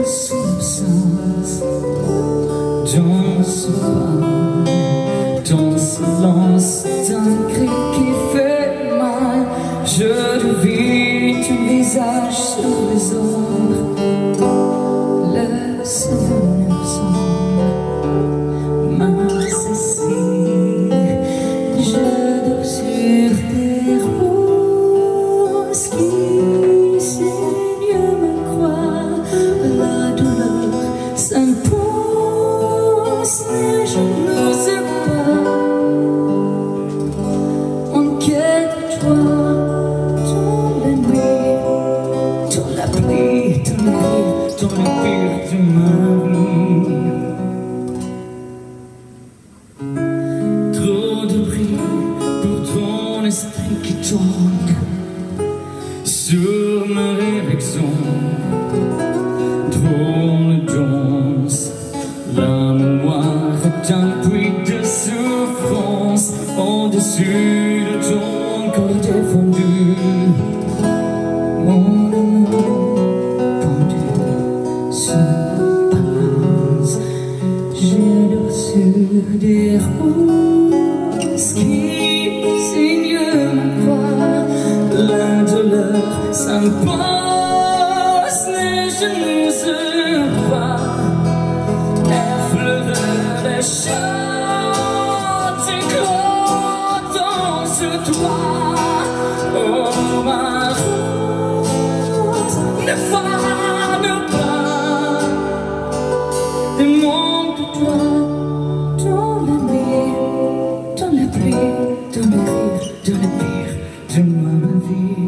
son absence, dans ce pas, dans le silence d'un cri qui fait mal, je devine ton visage sur les ombres, le souvenir semble m'assassiner. Je dors sur des roses qui saignent ma croix, la douleur s'impose et je n'ose pas. En quête de toi, dans la nuit, dans la pluie, dans le rire, dans le pire de ma vie. Trop de bruit pour ton esprit qui tourne sur ma réflexion. Trop de danse, la mémoire est un puits de souffrance au-dessus de ton corps défendu. Mon amour pendu se balance, je dors sur des roses qui saignent ma croix, la douleur s'impose et je n'ose pas effleurer les champs d'éclat dans ce toit. Oh ma rose, ne fane pas et manque de toi dans la nuit, dans la pluie, dans le rire, dans le pire de ma vie.